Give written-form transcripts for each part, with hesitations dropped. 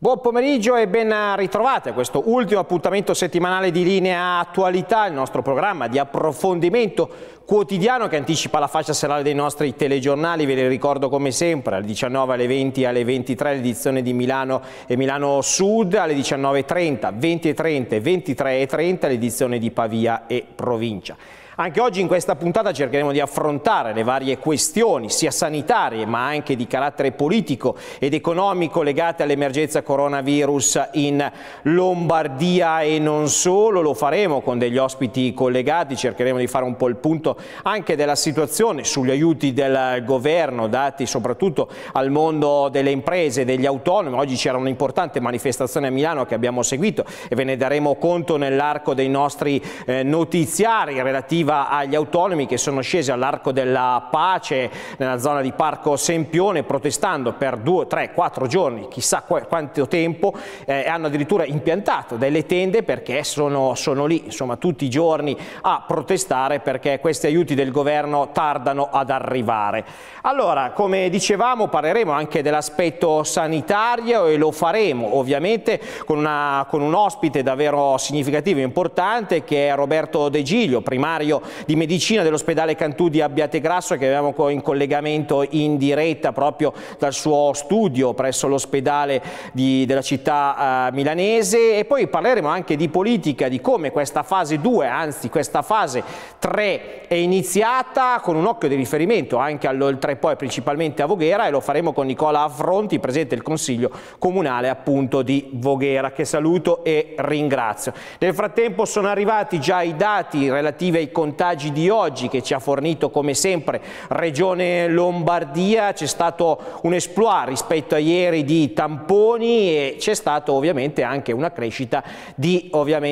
Buon pomeriggio e ben ritrovati a questo ultimo appuntamento settimanale di Linea Attualità, il nostro programma di approfondimento quotidiano che anticipa la fascia serale dei nostri telegiornali. Ve li ricordo come sempre alle 19, alle 20, alle 23 l'edizione di Milano e Milano Sud, alle 19:30, 20:30 e 23:30 l'edizione di Pavia e provincia. Anche oggi in questa puntata cercheremo di affrontare le varie questioni, sia sanitarie ma anche di carattere politico ed economico legate all'emergenza coronavirus in Lombardia e non solo. Lo faremo con degli ospiti collegati, cercheremo di fare un po' il punto anche della situazione sugli aiuti del governo dati soprattutto al mondo delle imprese e degli autonomi. Oggi c'era un'importante manifestazione a Milano che abbiamo seguito e ve ne daremo conto nell'arco dei nostri notiziari relativi agli autonomi che sono scesi all'Arco della Pace nella zona di Parco Sempione protestando per 2, 3, 4 giorni, chissà quanto tempo, e hanno addirittura impiantato delle tende perché sono lì insomma tutti i giorni a protestare perché questi aiuti del governo tardano ad arrivare. Allora, come dicevamo, parleremo anche dell'aspetto sanitario e lo faremo ovviamente con un ospite davvero significativo e importante che è Roberto De Giglio, primario di medicina dell'ospedale Cantù di Abbiategrasso, che abbiamo in collegamento in diretta proprio dal suo studio presso l'ospedale della città milanese. E poi parleremo anche di politica, di come questa fase 2, anzi questa fase 3 è iniziata, con un occhio di riferimento anche all'Oltrepò e principalmente a Voghera, e lo faremo con Nicola Affronti, presidente del Consiglio Comunale appunto di Voghera, che saluto e ringrazio. Nel frattempo sono arrivati già i dati relativi ai contagi di oggi che ci ha fornito come sempre Regione Lombardia. C'è stato un exploit rispetto a ieri di tamponi e c'è stato ovviamente anche una crescita di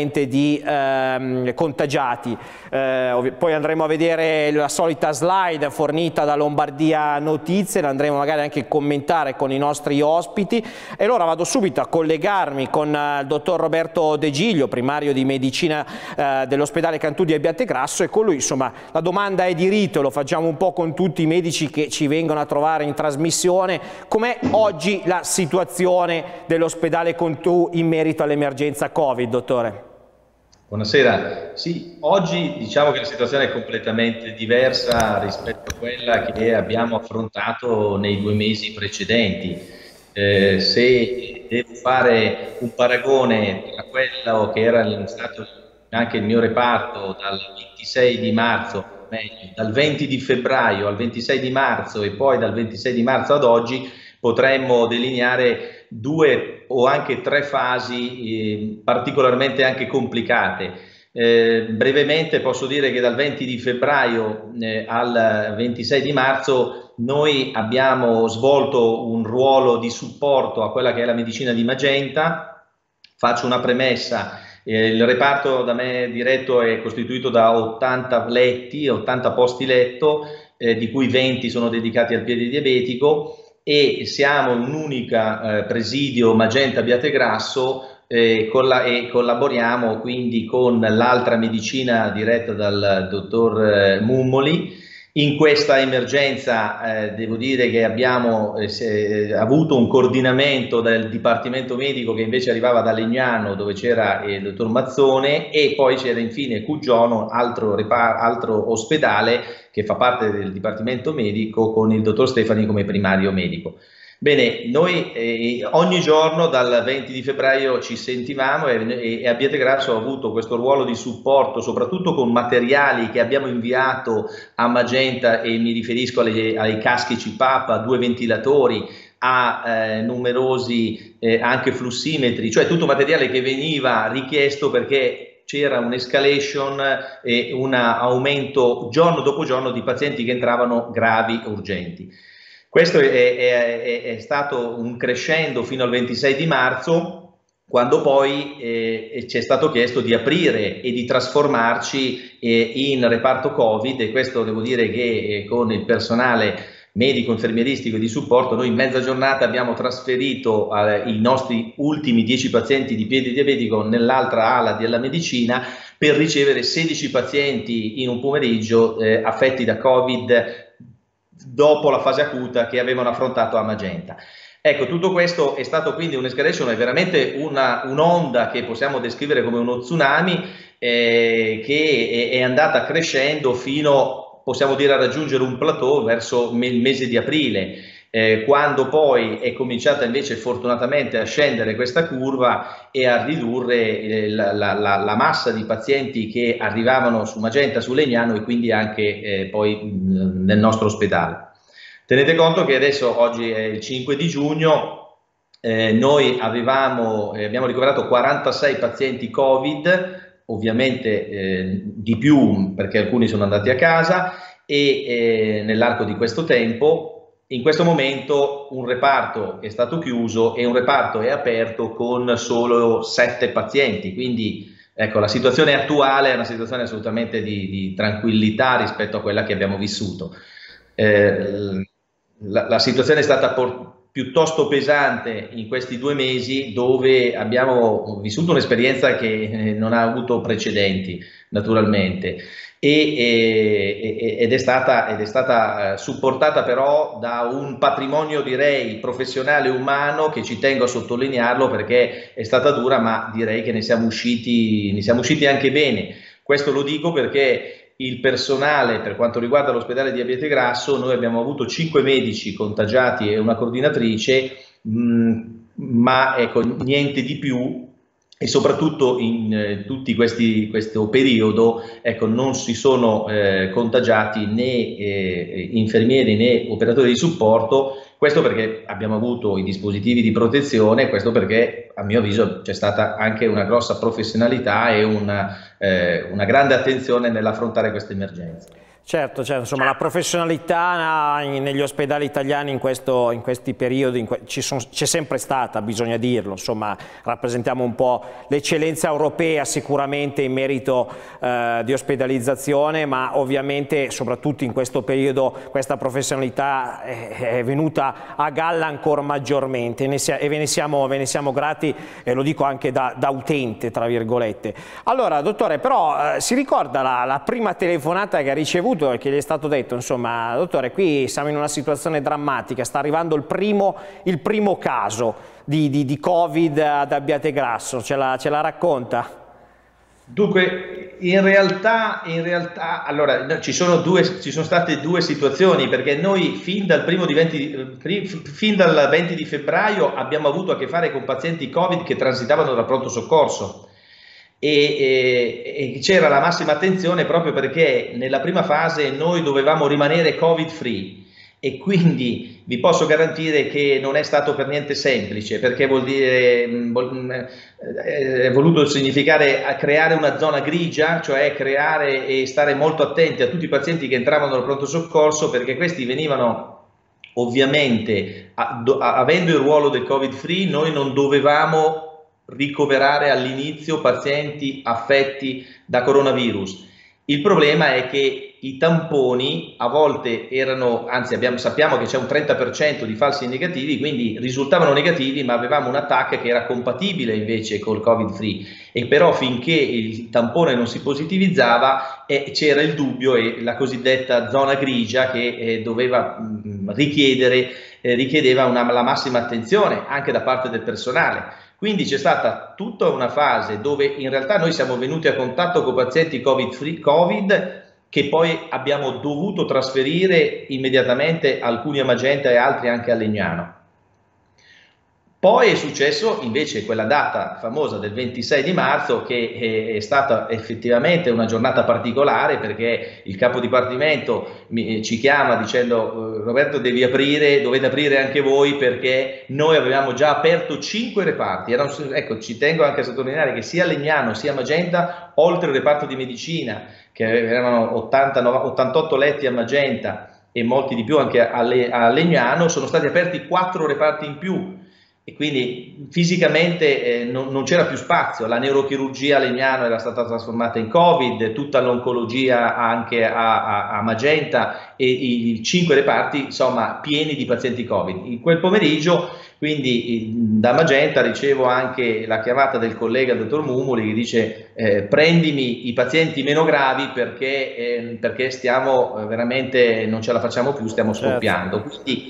contagiati. Poi andremo a vedere la solita slide fornita da Lombardia Notizie, la andremo magari anche a commentare con i nostri ospiti, e allora vado subito a collegarmi con il dottor Roberto De Giglio, primario di medicina dell'ospedale Cantù di Abbiategrasso, e con lui insomma la domanda è di rito, lo facciamo un po' con tutti i medici che ci vengono a trovare in trasmissione: com'è oggi la situazione dell'ospedale Cantù in merito all'emergenza Covid, dottore? Buonasera. Sì, oggi diciamo che la situazione è completamente diversa rispetto a quella che abbiamo affrontato nei 2 mesi precedenti. Se devo fare un paragone tra quello che era stato anche il mio reparto dal 26 di marzo, meglio, dal 20 di febbraio al 26 di marzo e poi dal 26 di marzo ad oggi, potremmo delineare 2 o anche 3 fasi particolarmente anche complicate. Brevemente posso dire che dal 20 di febbraio al 26 di marzo noi abbiamo svolto un ruolo di supporto a quella che è la medicina di Magenta. Faccio una premessa: il reparto da me diretto è costituito da 80 letti, 80 posti letto, di cui 20 sono dedicati al piede diabetico, e siamo un'unica presidio Magenta Abbiategrasso, e collaboriamo quindi con l'altra medicina diretta dal dottor Mummoli. In questa emergenza devo dire che abbiamo avuto un coordinamento del Dipartimento Medico che invece arrivava da Legnano, dove c'era il dottor Mazzone, e poi c'era infine Cuggiono, altro ospedale che fa parte del Dipartimento Medico, con il dottor Stefani come primario medico. Bene, noi ogni giorno dal 20 di febbraio ci sentivamo e Abbiategrasso ha avuto questo ruolo di supporto, soprattutto con materiali che abbiamo inviato a Magenta, e mi riferisco ai caschi CPAP, a 2 ventilatori, a numerosi anche flussimetri, cioè tutto materiale che veniva richiesto perché c'era un'escalation e un aumento giorno dopo giorno di pazienti che entravano gravi, urgenti. Questo è stato un crescendo fino al 26 di marzo, quando poi ci è stato chiesto di aprire e di trasformarci in reparto Covid, e questo devo dire che con il personale medico, infermieristico e di supporto noi in mezza giornata abbiamo trasferito i nostri ultimi 10 pazienti di piede diabetico nell'altra ala della medicina, per ricevere 16 pazienti in un pomeriggio affetti da Covid dopo la fase acuta che avevano affrontato a Magenta. Ecco, tutto questo è stato quindi un'escalation, è veramente un'onda che possiamo descrivere come uno tsunami, che è andata crescendo fino, possiamo dire, a raggiungere un plateau verso il mese di aprile. Quando poi è cominciata invece fortunatamente a scendere questa curva e a ridurre la massa di pazienti che arrivavano su Magenta, su Legnano e quindi anche poi nel nostro ospedale. Tenete conto che adesso, oggi è il 5 di giugno, noi abbiamo ricoverato 46 pazienti Covid, ovviamente di più perché alcuni sono andati a casa, e nell'arco di questo tempo, in questo momento, un reparto è stato chiuso e un reparto è aperto con solo 7 pazienti, quindi ecco, la situazione attuale è una situazione assolutamente di tranquillità rispetto a quella che abbiamo vissuto. La situazione è stata piuttosto pesante in questi 2 mesi, dove abbiamo vissuto un'esperienza che non ha avuto precedenti, naturalmente, ed è stata supportata però da un patrimonio, direi, professionale e umano, che ci tengo a sottolinearlo perché è stata dura, ma direi che ne siamo usciti anche bene. Questo lo dico perché il personale, per quanto riguarda l'ospedale di Abbiategrasso, noi abbiamo avuto 5 medici contagiati e una coordinatrice, ma ecco, niente di più, e soprattutto in questo periodo, ecco, non si sono contagiati né infermieri né operatori di supporto. Questo perché abbiamo avuto i dispositivi di protezione, questo perché a mio avviso c'è stata anche una grossa professionalità e una grande attenzione nell'affrontare questa emergenza. Certo, insomma, la professionalità negli ospedali italiani in questi periodi c'è sempre stata, bisogna dirlo, insomma, rappresentiamo un po' l'eccellenza europea sicuramente in merito di ospedalizzazione, ma ovviamente soprattutto in questo periodo questa professionalità è venuta a galla ancora maggiormente e ve ne siamo grati, e lo dico anche da utente, tra virgolette. Allora, dottore, però si ricorda la prima telefonata che ha ricevuto e che gli è stato detto, insomma, dottore, qui siamo in una situazione drammatica, sta arrivando il primo caso di Covid ad Abbiategrasso, ce la racconta? Dunque, in realtà allora, ci sono state 2 situazioni, perché noi fin dal 20 di febbraio abbiamo avuto a che fare con pazienti Covid che transitavano dal pronto soccorso. E c'era la massima attenzione proprio perché nella prima fase noi dovevamo rimanere Covid free, e quindi vi posso garantire che non è stato per niente semplice, perché è voluto significare creare una zona grigia, cioè creare e stare molto attenti a tutti i pazienti che entravano al pronto soccorso, perché questi venivano ovviamente, avendo il ruolo del Covid free, noi non dovevamo ricoverare all'inizio pazienti affetti da coronavirus. Il problema è che i tamponi a volte erano, anzi sappiamo che c'è un 30% di falsi negativi, quindi risultavano negativi, ma avevamo un attacco che era compatibile invece col Covid free, e però finché il tampone non si positivizzava c'era il dubbio e la cosiddetta zona grigia che richiedeva la massima attenzione anche da parte del personale. Quindi c'è stata tutta una fase dove in realtà noi siamo venuti a contatto con pazienti Covid che poi abbiamo dovuto trasferire immediatamente, alcuni a Magenta e altri anche a Legnano. Poi è successo invece quella data famosa del 26 di marzo, che è stata effettivamente una giornata particolare, perché il capo dipartimento ci chiama dicendo: Roberto, dovete aprire anche voi, perché noi avevamo già aperto 5 reparti. Ecco, ci tengo anche a sottolineare che sia a Legnano sia a Magenta, oltre al reparto di medicina, che erano 88 letti a Magenta e molti di più anche a Legnano, sono stati aperti 4 reparti in più. E quindi fisicamente non c'era più spazio. La neurochirurgia a Legnano era stata trasformata in Covid, tutta l'oncologia anche a Magenta, e i 5 reparti insomma pieni di pazienti Covid. In quel pomeriggio, quindi, da Magenta ricevo anche la chiamata del collega dottor Mumuli, che dice: prendimi i pazienti meno gravi perché stiamo veramente, non ce la facciamo più, stiamo scoppiando. Quindi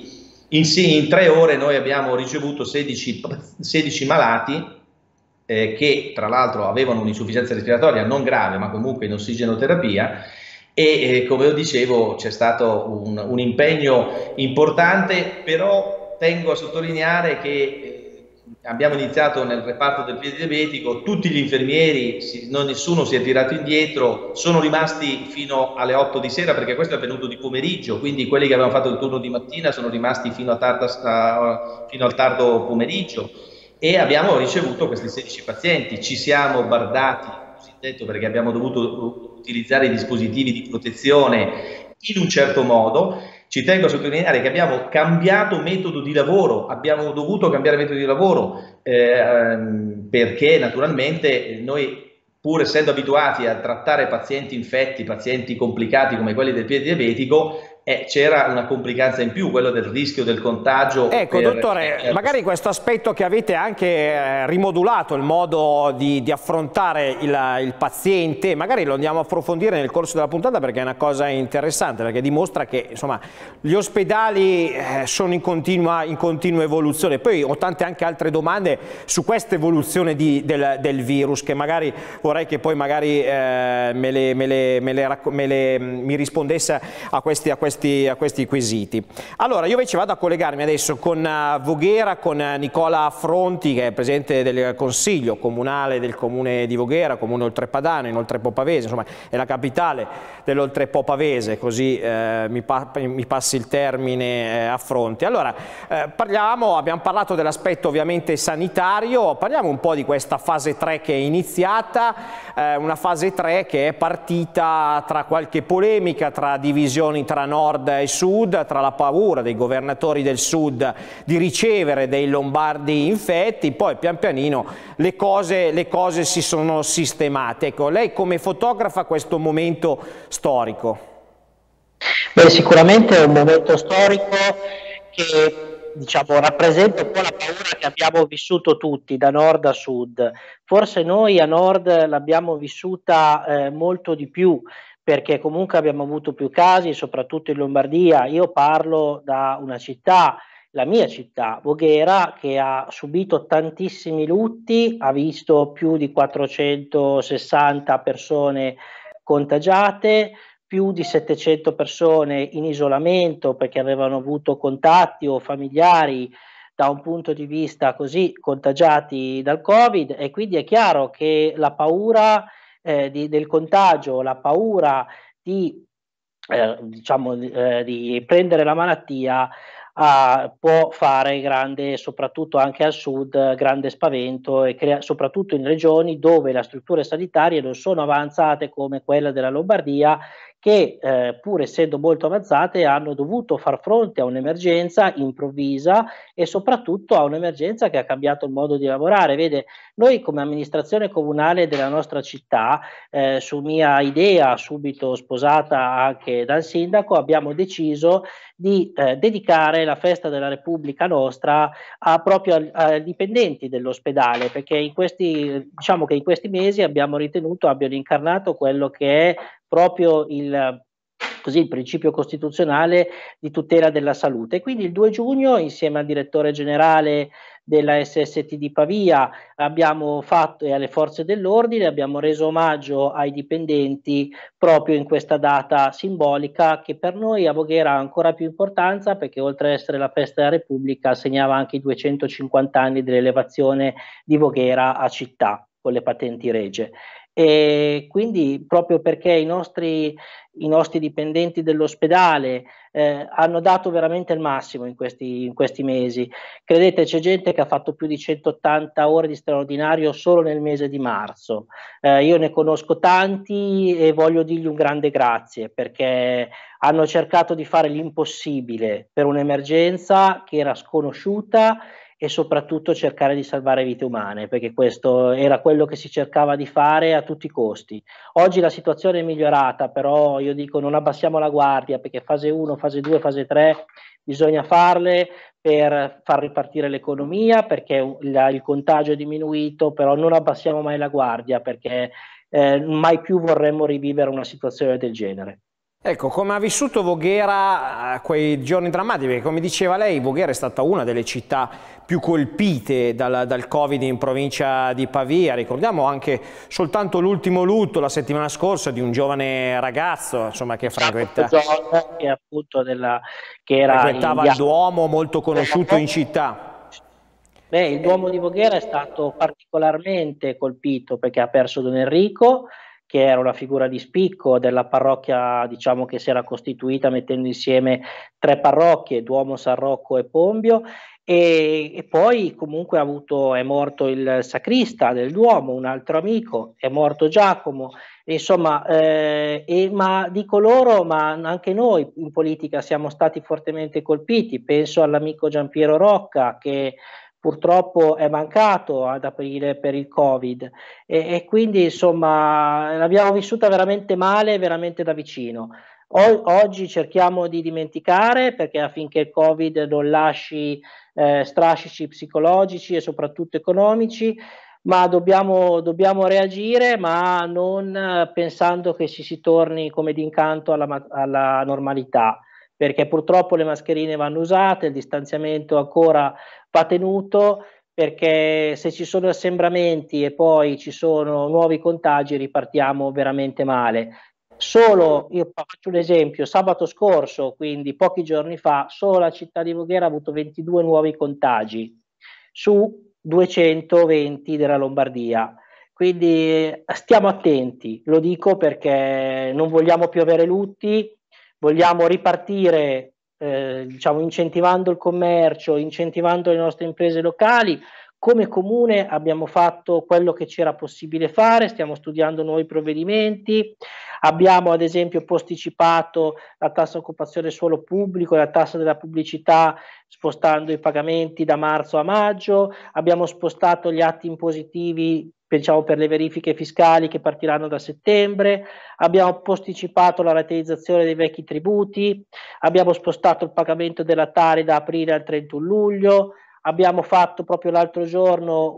in 3 ore noi abbiamo ricevuto 16 malati che tra l'altro avevano un'insufficienza respiratoria non grave, ma comunque in ossigenoterapia, e come io dicevo c'è stato un impegno importante, però tengo a sottolineare che abbiamo iniziato nel reparto del piede diabetico, tutti gli infermieri, nessuno si è tirato indietro, sono rimasti fino alle 8 di sera, perché questo è avvenuto di pomeriggio, quindi quelli che avevano fatto il turno di mattina sono rimasti fino al tardo pomeriggio, e abbiamo ricevuto questi 16 pazienti. Ci siamo bardati, così detto, perché abbiamo dovuto utilizzare i dispositivi di protezione in un certo modo. Ci tengo a sottolineare che abbiamo cambiato metodo di lavoro, abbiamo dovuto cambiare metodo di lavoro perché naturalmente noi, pur essendo abituati a trattare pazienti infetti, pazienti complicati come quelli del piede diabetico, c'era una complicanza in più, quello del rischio del contagio. Ecco, dottore, magari questo aspetto che avete anche rimodulato il modo di affrontare il paziente, magari lo andiamo a approfondire nel corso della puntata, perché è una cosa interessante, perché dimostra che insomma gli ospedali sono in continua evoluzione. Poi ho tante anche altre domande su questa evoluzione del virus, che magari vorrei che poi magari mi rispondesse a questi quesiti. Allora, io invece vado a collegarmi adesso con Voghera, con Nicola Fronti, che è presidente del Consiglio Comunale del Comune di Voghera, Comune oltrepadano, in Oltrepò Pavese, insomma è la capitale dell'Oltrepò Pavese, così mi passi il termine a Fronti. Allora, abbiamo parlato dell'aspetto ovviamente sanitario, parliamo un po' di questa fase 3 che è iniziata, una fase 3 che è partita tra qualche polemica, tra divisioni tra nord e sud, tra la paura dei governatori del sud di ricevere dei lombardi infetti, poi pian pianino le cose si sono sistemate. Ecco, lei come fotografa questo momento storico? Beh, sicuramente è un momento storico che, diciamo, rappresenta un po' la paura che abbiamo vissuto tutti da nord a sud. Forse noi a nord l'abbiamo vissuta molto di più, perché comunque abbiamo avuto più casi, soprattutto in Lombardia. Io parlo da una città, la mia città, Voghera, che ha subito tantissimi lutti, ha visto più di 460 persone contagiate, più di 700 persone in isolamento perché avevano avuto contatti o familiari da un punto di vista così contagiati dal Covid, e quindi è chiaro che la paura del contagio, la paura di di prendere la malattia può fare grande, soprattutto anche al sud, grande spavento, e soprattutto in regioni dove le strutture sanitarie non sono avanzate come quella della Lombardia, che pur essendo molto avanzate hanno dovuto far fronte a un'emergenza improvvisa e soprattutto a un'emergenza che ha cambiato il modo di lavorare. Vede, noi come amministrazione comunale della nostra città, su mia idea subito sposata anche dal sindaco, abbiamo deciso di dedicare la festa della Repubblica nostra proprio ai dipendenti dell'ospedale, perché diciamo che in questi mesi abbiano incarnato quello che è proprio il principio costituzionale di tutela della salute. Quindi il 2 giugno, insieme al direttore generale della SST di Pavia, abbiamo fatto, e alle forze dell'ordine, abbiamo reso omaggio ai dipendenti proprio in questa data simbolica, che per noi a Voghera ha ancora più importanza, perché oltre ad essere la festa della Repubblica segnava anche i 250 anni dell'elevazione di Voghera a città con le patenti regie. E quindi proprio perché i nostri dipendenti dell'ospedale hanno dato veramente il massimo in questi mesi. Credete, c'è gente che ha fatto più di 180 ore di straordinario solo nel mese di marzo. Io ne conosco tanti e voglio dirgli un grande grazie, perché hanno cercato di fare l'impossibile per un'emergenza che era sconosciuta, e soprattutto cercare di salvare vite umane, perché questo era quello che si cercava di fare a tutti i costi. Oggi la situazione è migliorata, però io dico non abbassiamo la guardia, perché fase 1, fase 2, fase 3 bisogna farle per far ripartire l'economia, perché il contagio è diminuito, però non abbassiamo mai la guardia, perché mai più vorremmo rivivere una situazione del genere. Ecco, come ha vissuto Voghera quei giorni drammatici? Perché come diceva lei, Voghera è stata una delle città più colpite dal Covid in provincia di Pavia. Ricordiamo anche soltanto l'ultimo lutto la settimana scorsa di un giovane ragazzo, insomma, che frequentava il Duomo, molto conosciuto in città. Beh, il Duomo di Voghera è stato particolarmente colpito perché ha perso Don Enrico, che era una figura di spicco della parrocchia, diciamo, che si era costituita mettendo insieme 3 parrocchie, Duomo, San Rocco e Pombio, e poi comunque è morto il sacrista del Duomo, un altro amico, è morto Giacomo, insomma, ma dico loro, ma anche noi in politica siamo stati fortemente colpiti. Penso all'amico Giampiero Rocca, che purtroppo è mancato ad aprile per il Covid, e quindi insomma l'abbiamo vissuta veramente male, veramente da vicino. Oggi cerchiamo di dimenticare, perché affinché il Covid non lasci strascici psicologici e soprattutto economici, ma dobbiamo reagire, ma non pensando che si torni come d'incanto alla normalità, perché purtroppo le mascherine vanno usate, il distanziamento ancora va tenuto, perché se ci sono assembramenti e poi ci sono nuovi contagi ripartiamo veramente male. Io faccio un esempio, sabato scorso, quindi pochi giorni fa, solo la città di Voghera ha avuto 22 nuovi contagi su 220 della Lombardia. Quindi stiamo attenti, lo dico perché non vogliamo più avere lutti, vogliamo ripartire diciamo, incentivando il commercio, incentivando le nostre imprese locali. Come comune abbiamo fatto quello che c'era possibile fare, stiamo studiando nuovi provvedimenti, abbiamo ad esempio posticipato la tassa occupazione suolo pubblico e la tassa della pubblicità spostando i pagamenti da marzo a maggio, abbiamo spostato gli atti impositivi diciamo, per le verifiche fiscali che partiranno da settembre, abbiamo posticipato la rateizzazione dei vecchi tributi, abbiamo spostato il pagamento della Tari da aprile al 31 luglio, abbiamo fatto proprio l'altro giorno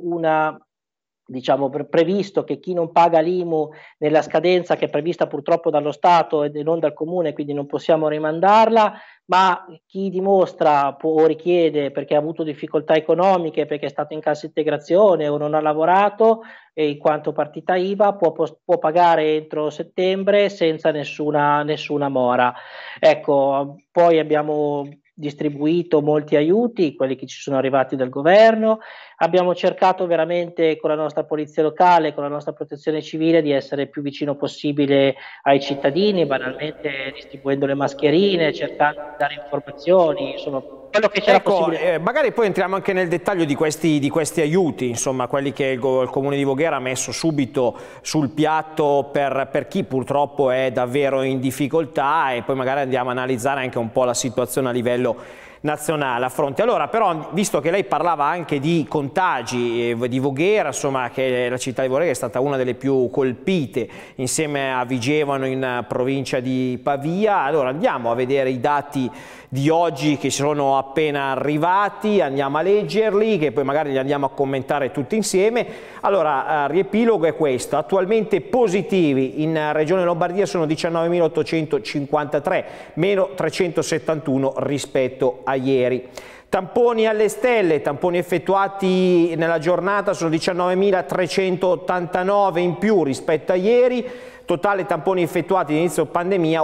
diciamo, previsto che chi non paga l'IMU nella scadenza che è prevista purtroppo dallo Stato e non dal Comune, quindi non possiamo rimandarla, ma chi dimostra o richiede perché ha avuto difficoltà economiche, perché è stato in cassa integrazione o non ha lavorato, e in quanto partita IVA può pagare entro settembre senza nessuna mora. Ecco, poi abbiamo distribuito molti aiuti, quelli che ci sono arrivati dal governo, abbiamo cercato veramente con la nostra polizia locale, con la nostra protezione civile di essere il più vicino possibile ai cittadini, banalmente distribuendo le mascherine, cercando di dare informazioni, insomma quello che c'era possibile. Magari poi entriamo anche nel dettaglio di questi aiuti, insomma quelli che il Comune di Voghera ha messo subito sul piatto per chi purtroppo è davvero in difficoltà, e poi magari andiamo a analizzare anche un po' la situazione a livello nazionale a fronte. Allora, però, visto che lei parlava anche di contagi di Voghera, insomma, che la città di Voghera è stata una delle più colpite insieme a Vigevano in provincia di Pavia, allora andiamo a vedere i dati di oggi che sono appena arrivati, andiamo a leggerli, che poi magari li andiamo a commentare tutti insieme. Allora, riepilogo è questo: attualmente positivi in Regione Lombardia sono 19.853, meno 371 rispetto a ieri. Tamponi alle stelle, tamponi effettuati nella giornata sono 19.389 in più rispetto a ieri, totale tamponi effettuati all'inizio pandemia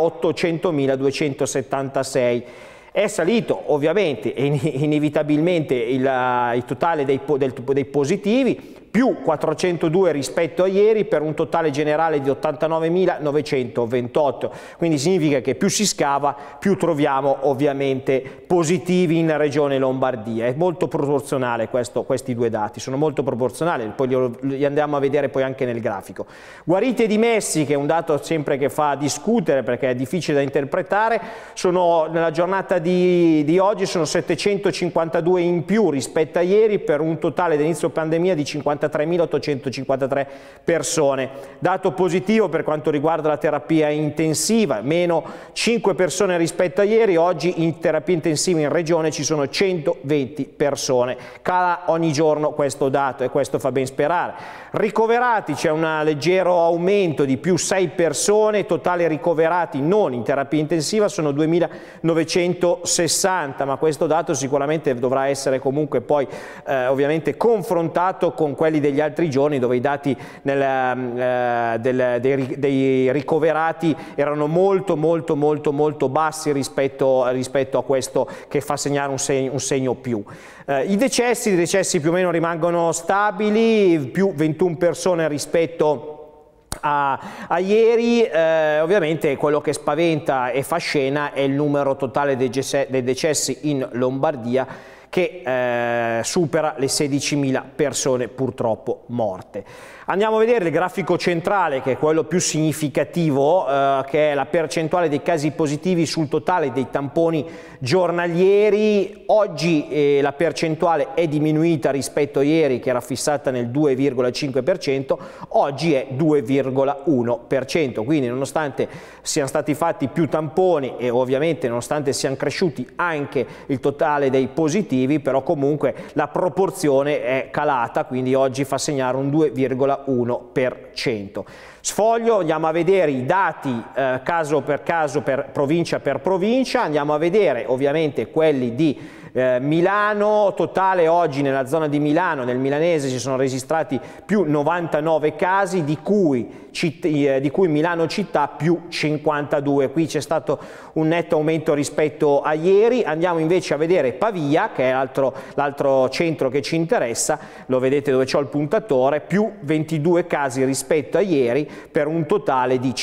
800.276. È salito ovviamente e inevitabilmente il totale dei positivi, più 402 rispetto a ieri, per un totale generale di 89.928, quindi significa che più si scava più troviamo ovviamente positivi in Regione Lombardia. È molto proporzionale questi due dati, sono molto proporzionali, poi li andiamo a vedere poi anche nel grafico. Guariti e dimessi, che è un dato sempre che fa discutere perché è difficile da interpretare, nella giornata di oggi sono 752 in più rispetto a ieri, per un totale dell'inizio pandemia di 54.000 53.853 persone. Dato positivo per quanto riguarda la terapia intensiva, meno 5 persone rispetto a ieri. Oggi in terapia intensiva in regione ci sono 120 persone. Cala ogni giorno questo dato e questo fa ben sperare. Ricoverati, c'è un leggero aumento di più 6 persone, totali ricoverati non in terapia intensiva sono 2.960, ma questo dato sicuramente dovrà essere comunque poi ovviamente confrontato con quelli degli altri giorni, dove i dati dei ricoverati erano molto bassi rispetto a questo, che fa segnare un segno più. I decessi più o meno rimangono stabili, più 21 persone rispetto a ieri. Ovviamente quello che spaventa e fa scena è il numero totale dei decessi in Lombardia, che supera le 16.000 persone purtroppo morte. Andiamo a vedere il grafico centrale, che è quello più significativo, che è la percentuale dei casi positivi sul totale dei tamponi giornalieri. Oggi la percentuale è diminuita rispetto a ieri, che era fissata nel 2,5%, oggi è 2,1%, quindi nonostante siano stati fatti più tamponi e ovviamente nonostante siano cresciuti anche il totale dei positivi, però comunque la proporzione è calata, quindi oggi fa segnare un 2,1%. Sfoglio, andiamo a vedere i dati caso per caso, per provincia, andiamo a vedere ovviamente quelli di Milano. Totale oggi nella zona di Milano, nel milanese, si sono registrati più 99 casi, di cui Milano città più 52. Qui c'è stato un netto aumento rispetto a ieri. Andiamo invece a vedere Pavia, che è l'altro centro che ci interessa, lo vedete dove c'ho il puntatore, più 22 casi rispetto a ieri, per un totale di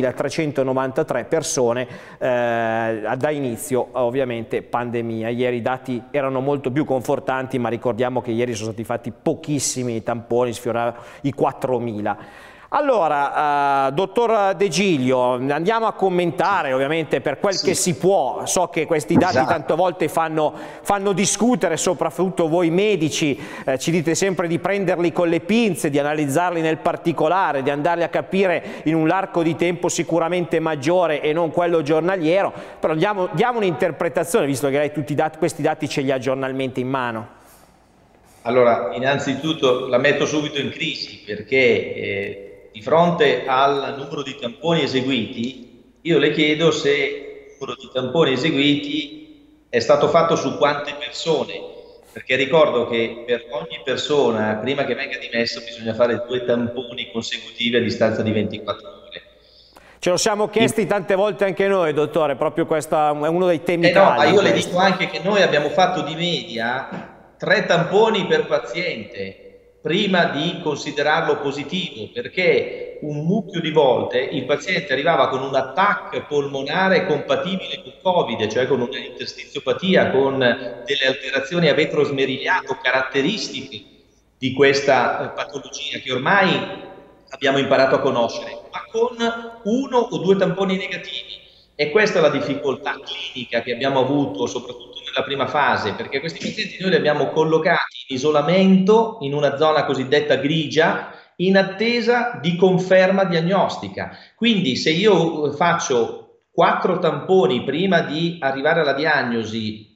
5.393 persone da inizio ovviamente pandemia. Ieri i dati erano molto più confortanti, ma ricordiamo che ieri sono stati fatti pochissimi tamponi, sfiorava i 4.000. Allora, dottor De Giglio, andiamo a commentare ovviamente per quel che si può. So che questi dati tante volte fanno discutere, soprattutto voi medici, ci dite sempre di prenderli con le pinze, di analizzarli nel particolare, di andarli a capire in un arco di tempo sicuramente maggiore e non quello giornaliero, però diamo un'interpretazione, visto che lei questi dati ce li ha giornalmente in mano. Allora, innanzitutto la metto subito in crisi, perché di fronte al numero di tamponi eseguiti, io le chiedo se il numero di tamponi eseguiti è stato fatto su quante persone, perché ricordo che per ogni persona, prima che venga dimesso, bisogna fare 2 tamponi consecutivi a distanza di 24 ore. Ce lo siamo chiesti tante volte anche noi, dottore, proprio questo è uno dei temi no, ma io le dico anche che noi abbiamo fatto di media 3 tamponi per paziente prima di considerarlo positivo, perché un mucchio di volte il paziente arrivava con un attacco polmonare compatibile con Covid, cioè con un'interstiziopatia, con delle alterazioni a vetro smerigliato caratteristiche di questa patologia che ormai abbiamo imparato a conoscere, ma con 1 o 2 tamponi negativi. E questa è la difficoltà clinica che abbiamo avuto, soprattutto nella prima fase, perché questi pazienti noi li abbiamo collocati in isolamento in una zona cosiddetta grigia, in attesa di conferma diagnostica. Quindi se io faccio 4 tamponi prima di arrivare alla diagnosi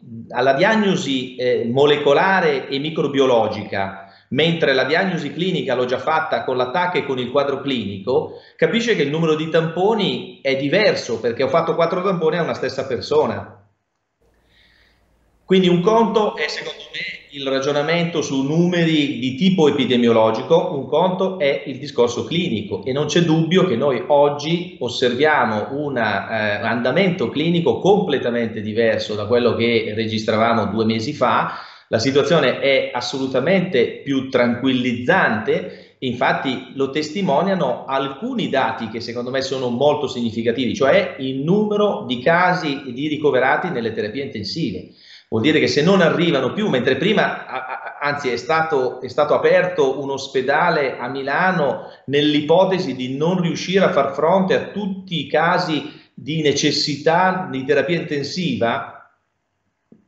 molecolare e microbiologica, mentre la diagnosi clinica l'ho già fatta con l'attacco e con il quadro clinico, capisce che il numero di tamponi è diverso, perché ho fatto 4 tamponi a una stessa persona. Quindi un conto è, secondo me, il ragionamento su numeri di tipo epidemiologico, un conto è il discorso clinico, e non c'è dubbio che noi oggi osserviamo un andamento clinico completamente diverso da quello che registravamo 2 mesi fa. La situazione è assolutamente più tranquillizzante, infatti lo testimoniano alcuni dati che secondo me sono molto significativi, cioè il numero di casi di ricoverati nelle terapie intensive. Vuol dire che se non arrivano più, mentre prima, anzi è stato aperto un ospedale a Milano nell'ipotesi di non riuscire a far fronte a tutti i casi di necessità di terapia intensiva,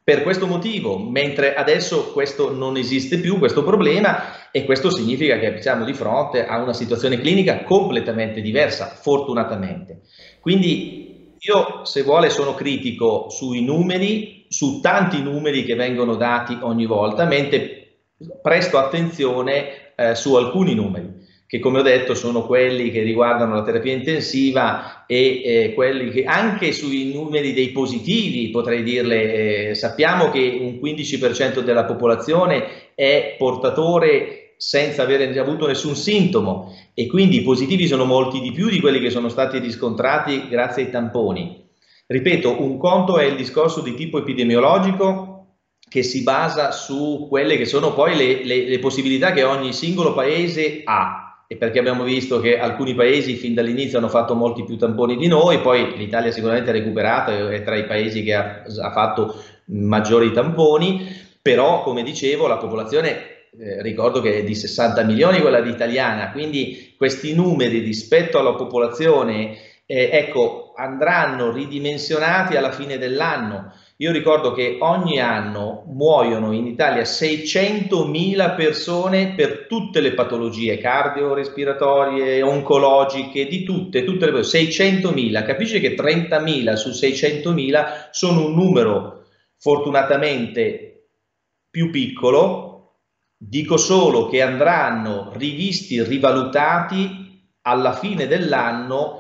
per questo motivo, mentre adesso questo non esiste più, questo problema, e questo significa che siamo di fronte a una situazione clinica completamente diversa, fortunatamente. Quindi io, se vuole, sono critico sui numeri, su tanti numeri che vengono dati ogni volta, mentre presto attenzione su alcuni numeri, che come ho detto sono quelli che riguardano la terapia intensiva e quelli che anche sui numeri dei positivi, potrei dirle, sappiamo che un 15% della popolazione è portatore senza avere avuto nessun sintomo, e quindi i positivi sono molti di più di quelli che sono stati riscontrati grazie ai tamponi. Ripeto, un conto è il discorso di tipo epidemiologico, che si basa su quelle che sono poi le possibilità che ogni singolo paese ha, e perché abbiamo visto che alcuni paesi fin dall'inizio hanno fatto molti più tamponi di noi, poi l'Italia sicuramente ha recuperato, è tra i paesi che ha fatto maggiori tamponi, però come dicevo la popolazione, ricordo che è di 60 milioni quella italiana, quindi questi numeri rispetto alla popolazione ecco, andranno ridimensionati alla fine dell'anno. Io ricordo che ogni anno muoiono in Italia 600.000 persone per tutte le patologie cardiorespiratorie, oncologiche, di tutte le persone, 600.000. Capisce che 30.000 su 600.000 sono un numero fortunatamente più piccolo. Dico solo che andranno rivisti, rivalutati alla fine dell'anno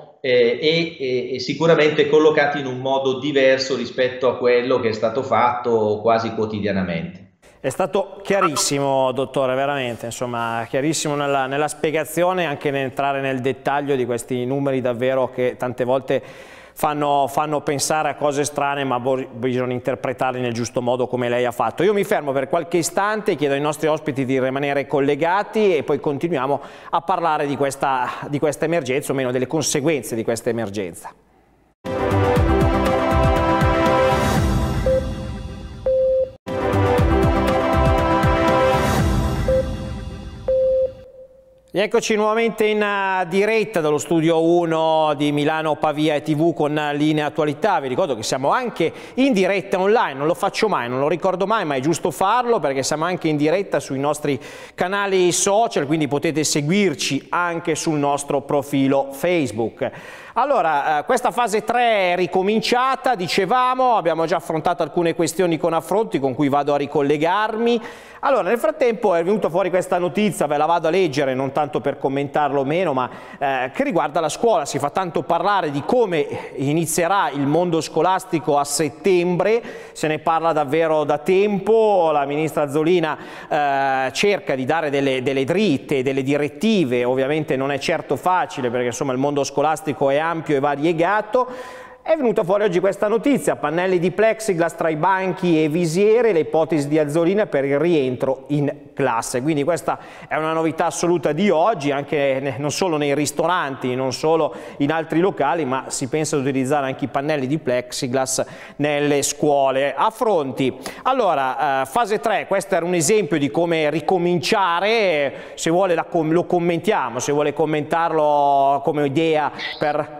e sicuramente collocati in un modo diverso rispetto a quello che è stato fatto quasi quotidianamente. È stato chiarissimo, dottore, veramente, insomma, chiarissimo nella spiegazione, anche nell'entrare nel dettaglio di questi numeri davvero che tante volte fanno pensare a cose strane, ma bisogna interpretarli nel giusto modo come lei ha fatto. Io mi fermo per qualche istante, chiedo ai nostri ospiti di rimanere collegati e poi continuiamo a parlare di questa emergenza, o meno delle conseguenze di questa emergenza. Eccoci nuovamente in diretta dallo studio 1 di Milano Pavia e TV con Linea Attualità. Vi ricordo che siamo anche in diretta online, non lo faccio mai, non lo ricordo mai, ma è giusto farlo perché siamo anche in diretta sui nostri canali social, quindi potete seguirci anche sul nostro profilo Facebook. Allora, questa fase 3 è ricominciata, dicevamo, abbiamo già affrontato alcune questioni con affronti con cui vado a ricollegarmi. Allora, nel frattempo è venuta fuori questa notizia, ve la vado a leggere, non tanto per commentarlo o meno, ma che riguarda la scuola. Si fa tanto parlare di come inizierà il mondo scolastico a settembre, se ne parla davvero da tempo, la ministra Azzolina cerca di dare delle dritte, delle direttive, ovviamente non è certo facile perché insomma il mondo scolastico è ampio e variegato. È venuta fuori oggi questa notizia, pannelli di plexiglass tra i banchi e visiere, le ipotesi di Azzolina per il rientro in classe. Quindi questa è una novità assoluta di oggi, anche non solo nei ristoranti, non solo in altri locali, ma si pensa ad utilizzare anche i pannelli di plexiglass nelle scuole. Affronti. Allora, fase 3, questo era un esempio di come ricominciare, se vuole lo commentiamo, se vuole commentarlo come idea per...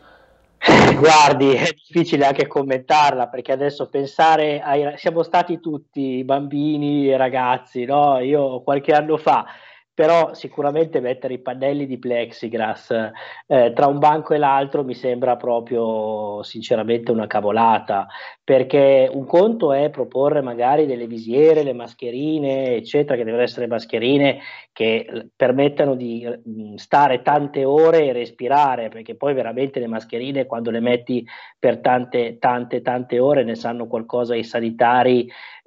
Guardi, è difficile anche commentarla perché adesso pensare siamo stati tutti bambini e ragazzi, no? Io qualche anno fa, però sicuramente mettere i pannelli di plexiglass tra un banco e l'altro mi sembra proprio sinceramente una cavolata, perché un conto è proporre magari delle visiere, le mascherine, eccetera, che devono essere mascherine che permettano di stare tante ore e respirare, perché poi veramente le mascherine quando le metti per tante ore ne sanno qualcosa i sanitari,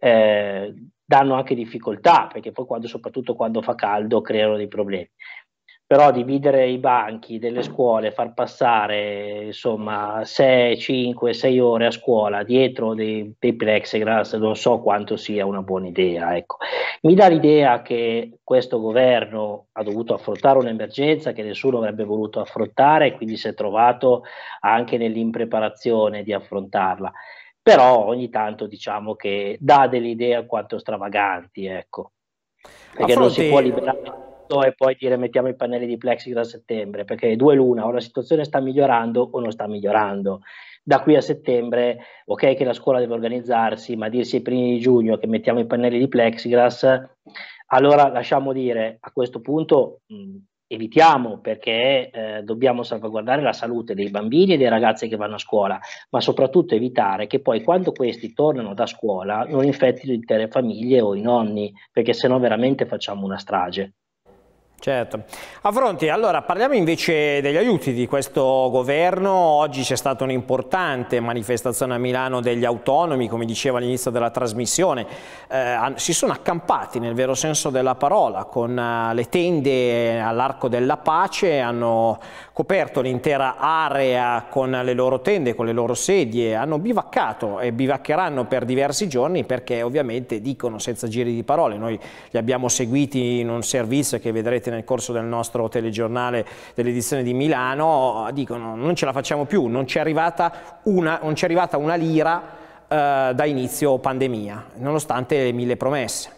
danno anche difficoltà, perché poi soprattutto quando fa caldo creano dei problemi. Però dividere i banchi delle scuole, far passare insomma 6, 5, 6 ore a scuola dietro dei plexiglass, non so quanto sia una buona idea. Ecco. Mi dà l'idea che questo governo ha dovuto affrontare un'emergenza che nessuno avrebbe voluto affrontare e quindi si è trovato anche nell'impreparazione di affrontarla. Però ogni tanto diciamo che dà delle idee alquanto stravaganti, ecco, perché non si può liberare. e poi dire mettiamo i pannelli di plexiglass a settembre, perché due l'una, o la situazione sta migliorando o non sta migliorando. Da qui a settembre, ok che la scuola deve organizzarsi, ma dirsi ai primi di giugno che mettiamo i pannelli di plexiglass, allora lasciamo dire, a questo punto evitiamo, perché dobbiamo salvaguardare la salute dei bambini e dei ragazzi che vanno a scuola, ma soprattutto evitare che poi quando questi tornano da scuola non infettino intere famiglie o i nonni, perché sennò veramente facciamo una strage. Certo. Affronti, allora parliamo invece degli aiuti di questo governo. Oggi c'è stata un'importante manifestazione a Milano degli autonomi, come diceva all'inizio della trasmissione, si sono accampati nel vero senso della parola con le tende all'Arco della Pace, hanno coperto l'intera area con le loro tende, con le loro sedie, hanno bivaccato e bivaccheranno per diversi giorni perché ovviamente dicono senza giri di parole, noi li abbiamo seguiti in un servizio che vedrete nel corso del nostro telegiornale dell'edizione di Milano, dicono non ce la facciamo più, non ci è arrivata una lira da inizio pandemia, nonostante le 1000 promesse.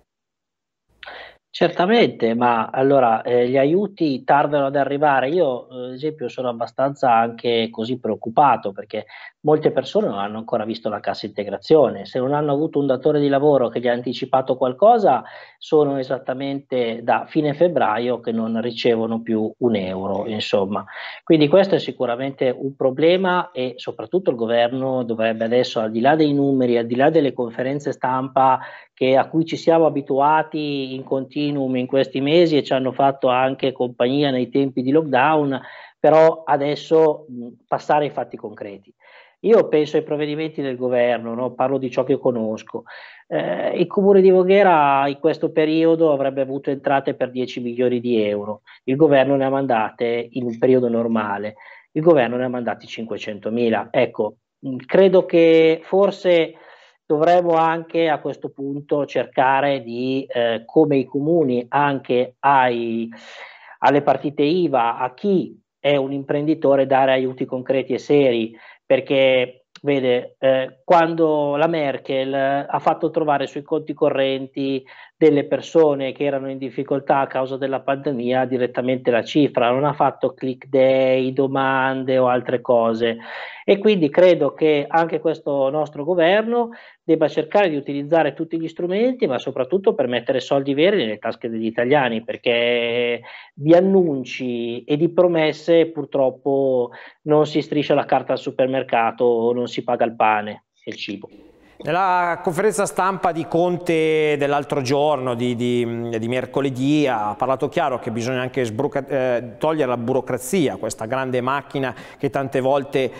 Certamente, ma allora gli aiuti tardano ad arrivare. Io, ad esempio, sono abbastanza anche così preoccupato perché molte persone non hanno ancora visto la cassa integrazione. Se non hanno avuto un datore di lavoro che gli ha anticipato qualcosa, sono esattamente da fine febbraio che non ricevono più un euro, insomma. Quindi questo è sicuramente un problema e soprattutto il governo dovrebbe adesso, al di là dei numeri, al di là delle conferenze stampa a cui ci siamo abituati in continuum in questi mesi e ci hanno fatto anche compagnia nei tempi di lockdown, però adesso passare ai fatti concreti. Io penso ai provvedimenti del governo, no? Parlo di ciò che conosco. Il comune di Voghera in questo periodo avrebbe avuto entrate per 10 milioni di euro, il governo ne ha mandate in un periodo normale, il governo ne ha mandati 500.000. Ecco, credo che forse dovremmo anche a questo punto cercare di, come i comuni, anche alle partite IVA, a chi è un imprenditore, dare aiuti concreti e seri, perché vede, quando la Merkel ha fatto trovare sui conti correnti delle persone che erano in difficoltà a causa della pandemia direttamente la cifra, non ha fatto click day, domande o altre cose. E quindi credo che anche questo nostro governo debba cercare di utilizzare tutti gli strumenti, ma soprattutto per mettere soldi veri nelle tasche degli italiani, perché di annunci e di promesse purtroppo non si striscia la carta al supermercato o non si paga il pane e il cibo. Nella conferenza stampa di Conte dell'altro giorno, di mercoledì, ha parlato chiaro che bisogna anche togliere la burocrazia, questa grande macchina che tante volte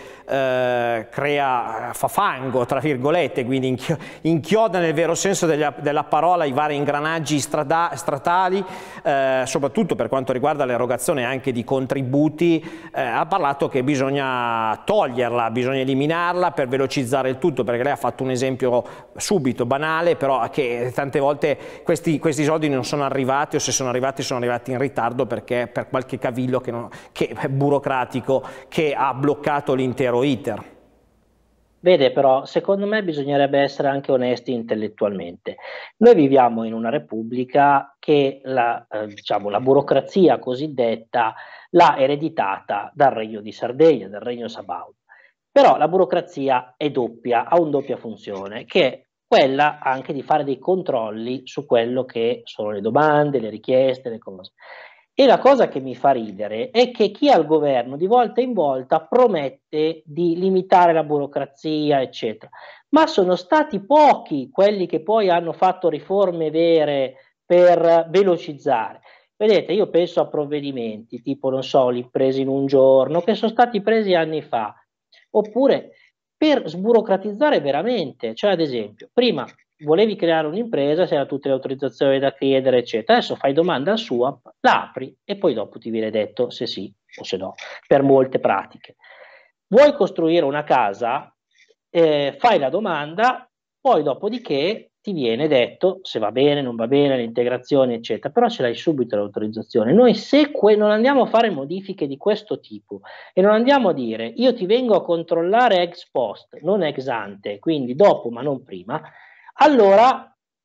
fa fango, tra virgolette, quindi inchioda nel vero senso della parola i vari ingranaggi statali, soprattutto per quanto riguarda l'erogazione anche di contributi. Ha parlato che bisogna toglierla, bisogna eliminarla per velocizzare il tutto, perché lei ha fatto un esempio subito, banale, però che tante volte questi soldi non sono arrivati, o se sono arrivati in ritardo perché per qualche cavillo che è burocratico che ha bloccato l'intero iter. Vede, però, secondo me bisognerebbe essere anche onesti intellettualmente. Noi viviamo in una repubblica che diciamo, la burocrazia cosiddetta l'ha ereditata dal Regno di Sardegna, dal Regno Sabaudo. Però la burocrazia è doppia, ha una doppia funzione, che è quella anche di fare dei controlli su quello che sono le domande, le richieste, le cose. E la cosa che mi fa ridere è che chi ha il governo di volta in volta promette di limitare la burocrazia, eccetera, ma sono stati pochi quelli che poi hanno fatto riforme vere per velocizzare. Vedete, io penso a provvedimenti tipo, non so, li presi in un giorno, che sono stati presi anni fa, oppure per sburocratizzare veramente, cioè ad esempio, prima volevi creare un'impresa, c'erano tutte le autorizzazioni da chiedere, eccetera, adesso fai domanda al SUAP, la apri e poi dopo ti viene detto se sì o se no, per molte pratiche. Vuoi costruire una casa, fai la domanda, poi dopodiché ti viene detto se va bene, non va bene, le integrazioni, eccetera, però ce l'hai subito l'autorizzazione. Noi se non andiamo a fare modifiche di questo tipo e non andiamo a dire io ti vengo a controllare ex post, non ex ante, quindi dopo ma non prima, allora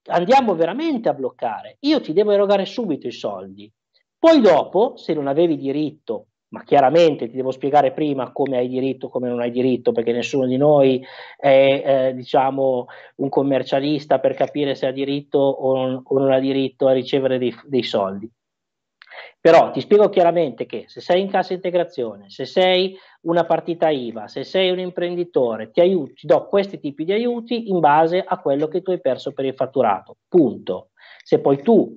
andiamo veramente a bloccare, io ti devo erogare subito i soldi, poi dopo, se non avevi diritto, ma chiaramente ti devo spiegare prima come hai diritto, come non hai diritto, perché nessuno di noi è diciamo un commercialista per capire se ha diritto o non ha diritto a ricevere dei soldi. Però ti spiego chiaramente che se sei in cassa integrazione, se sei una partita IVA, se sei un imprenditore, ti do questi tipi di aiuti in base a quello che tu hai perso per il fatturato. Punto. Se poi tu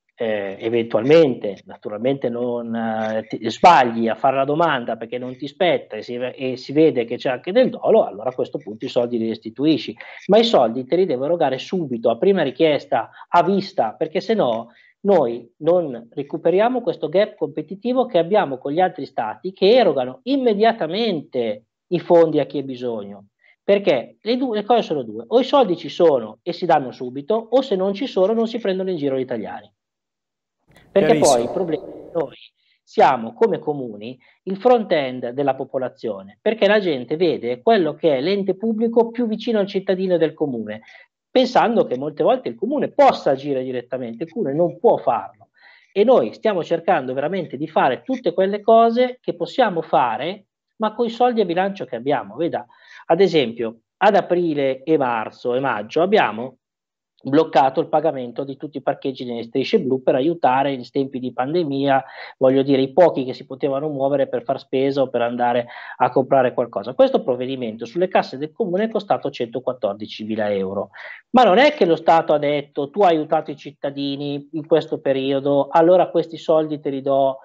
eventualmente, naturalmente non sbagli a fare la domanda perché non ti spetta e si vede che c'è anche del dolo, allora a questo punto i soldi li restituisci. Ma i soldi te li devo erogare subito, a prima richiesta, a vista, perché se no noi non recuperiamo questo gap competitivo che abbiamo con gli altri stati che erogano immediatamente i fondi a chi ha bisogno. Perché le cose sono due: o i soldi ci sono e si danno subito, o se non ci sono non si prendono in giro gli italiani. Perché poi il problema è che noi siamo come comuni il front-end della popolazione, perché la gente vede quello che è l'ente pubblico più vicino al cittadino del comune, pensando che molte volte il comune possa agire direttamente, il comune non può farlo. E noi stiamo cercando veramente di fare tutte quelle cose che possiamo fare, ma con i soldi a bilancio che abbiamo. Veda, ad esempio, ad aprile e marzo e maggio abbiamo bloccato il pagamento di tutti i parcheggi nelle strisce blu per aiutare in tempi di pandemia, voglio dire, i pochi che si potevano muovere per far spesa o per andare a comprare qualcosa. Questo provvedimento sulle casse del comune è costato 114.000 euro, ma non è che lo Stato ha detto tu hai aiutato i cittadini in questo periodo, allora questi soldi te li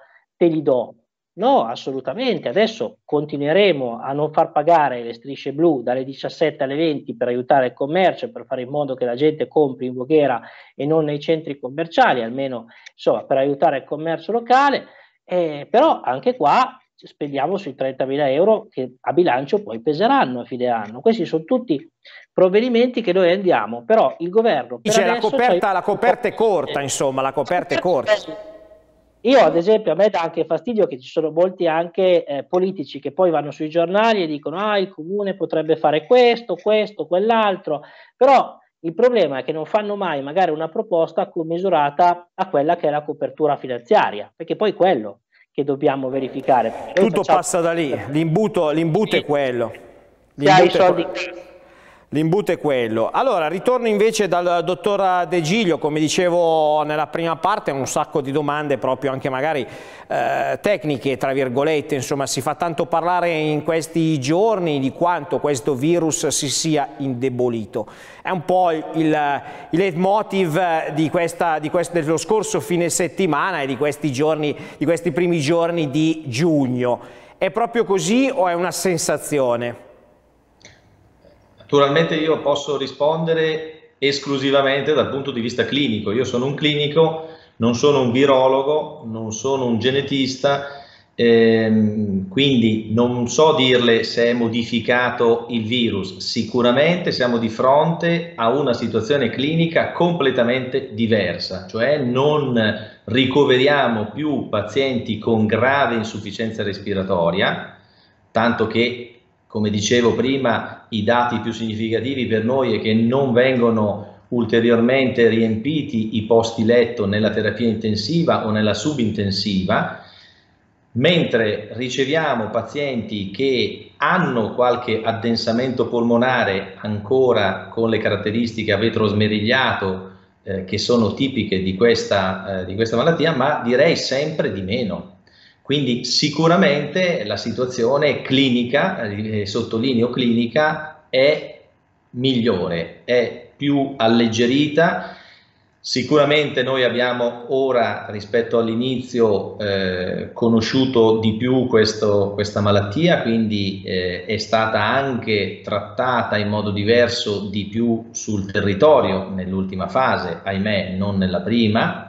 do. No, assolutamente. Adesso continueremo a non far pagare le strisce blu dalle 17 alle 20 per aiutare il commercio, per fare in modo che la gente compri in Voghera e non nei centri commerciali, almeno insomma per aiutare il commercio locale. Però anche qua spendiamo sui 30.000 euro che a bilancio poi peseranno a fine anno. Questi sono tutti provvedimenti che noi andiamo, però il governo per Dice, adesso la coperta è corta, insomma, la coperta è corta. Io ad esempio a me dà anche fastidio che ci sono molti anche politici che poi vanno sui giornali e dicono il comune potrebbe fare questo, quell'altro, però il problema è che non fanno mai magari una proposta commisurata a quella che è la copertura finanziaria, perché poi è quello che dobbiamo verificare. Tutto passa da lì, l'imbuto è quello. L'imbuto è quello. Allora, ritorno invece dal dottor De Giglio, come dicevo nella prima parte, un sacco di domande proprio anche magari tecniche, tra virgolette, insomma si fa tanto parlare in questi giorni di quanto questo virus si sia indebolito. È un po' il leitmotiv dello scorso fine settimana e di questi giorni, di questi primi giorni di giugno. È proprio così o è una sensazione? Naturalmente io posso rispondere esclusivamente dal punto di vista clinico. Io sono un clinico, non sono un virologo, non sono un genetista, quindi non so dirle se è modificato il virus. Sicuramente siamo di fronte a una situazione clinica completamente diversa, cioè non ricoveriamo più pazienti con grave insufficienza respiratoria, tanto che, come dicevo prima, i dati più significativi per noi è che non vengono ulteriormente riempiti i posti letto nella terapia intensiva o nella subintensiva, mentre riceviamo pazienti che hanno qualche addensamento polmonare ancora con le caratteristiche a vetro smerigliato che sono tipiche di questa malattia, ma direi sempre di meno. Quindi sicuramente la situazione clinica, sottolineo clinica, è migliore, è più alleggerita. Sicuramente noi abbiamo ora, rispetto all'inizio, conosciuto di più questa malattia, quindi è stata anche trattata in modo diverso di più sul territorio nell'ultima fase, ahimè non nella prima,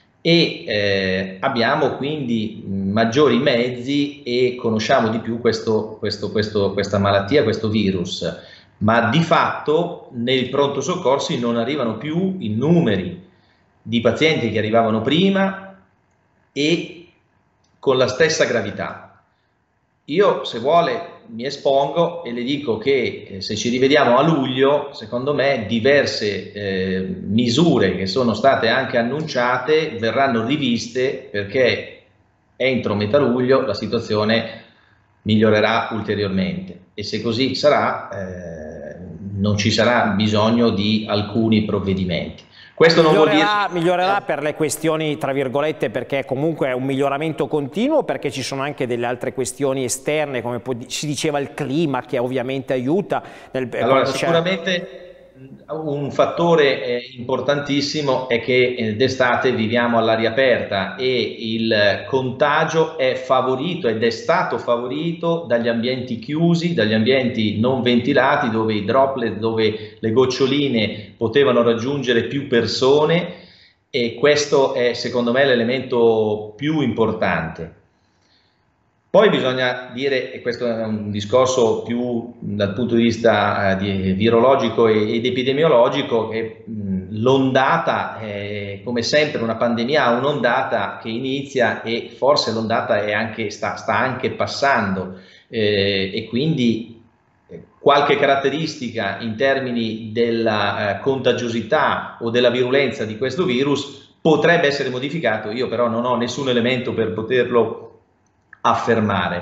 e abbiamo quindi maggiori mezzi e conosciamo di più questa malattia, questo virus, ma di fatto nei pronto soccorsi non arrivano più i numeri di pazienti che arrivavano prima e con la stessa gravità. Io, se vuole, mi espongo e le dico che se ci rivediamo a luglio, secondo me diverse misure che sono state anche annunciate verranno riviste, perché entro metà luglio la situazione migliorerà ulteriormente, e se così sarà non ci sarà bisogno di alcuni provvedimenti. Questo non vuol dire... Migliorerà per le questioni, tra virgolette, perché comunque è un miglioramento continuo, perché ci sono anche delle altre questioni esterne, come si diceva il clima, che ovviamente aiuta. Allora, sicuramente un fattore importantissimo è che d'estate viviamo all'aria aperta e il contagio è favorito ed è stato favorito dagli ambienti chiusi, dagli ambienti non ventilati, dove i droplet, dove le goccioline potevano raggiungere più persone, e questo è secondo me l'elemento più importante. Poi bisogna dire, e questo è un discorso più dal punto di vista virologico ed epidemiologico, che l'ondata, come sempre una pandemia ha un'ondata che inizia e forse l'ondata sta anche passando, e quindi qualche caratteristica in termini della contagiosità o della virulenza di questo virus potrebbe essere modificato. Io però non ho nessun elemento per poterlo affermare.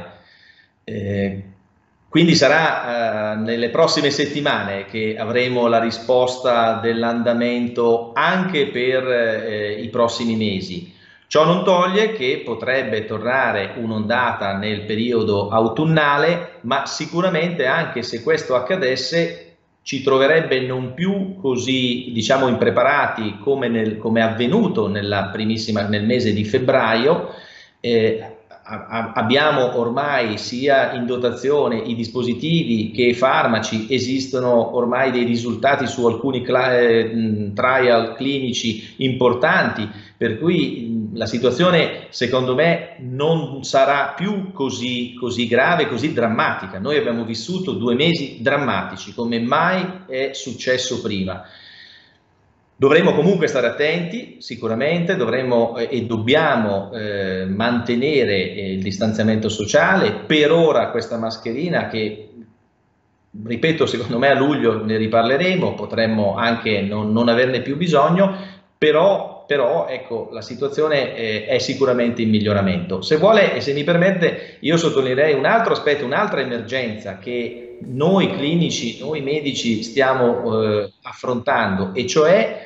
Quindi sarà nelle prossime settimane che avremo la risposta dell'andamento anche per i prossimi mesi. Ciò non toglie che potrebbe tornare un'ondata nel periodo autunnale, ma sicuramente anche se questo accadesse ci troverebbe non più così, diciamo, impreparati come è avvenuto nel mese di febbraio. Abbiamo ormai sia in dotazione i dispositivi che i farmaci, esistono ormai dei risultati su alcuni trial clinici importanti, per cui la situazione secondo me non sarà più così grave, così drammatica. Noi abbiamo vissuto 2 mesi drammatici come mai è successo prima. Dovremo comunque stare attenti, sicuramente dovremo e dobbiamo mantenere il distanziamento sociale. Per ora questa mascherina, che ripeto, secondo me a luglio ne riparleremo, potremmo anche non averne più bisogno, però ecco, la situazione è sicuramente in miglioramento. Se vuole e se mi permette, io sottolineerei un altro aspetto, un'altra emergenza che noi clinici, noi medici stiamo affrontando, e cioè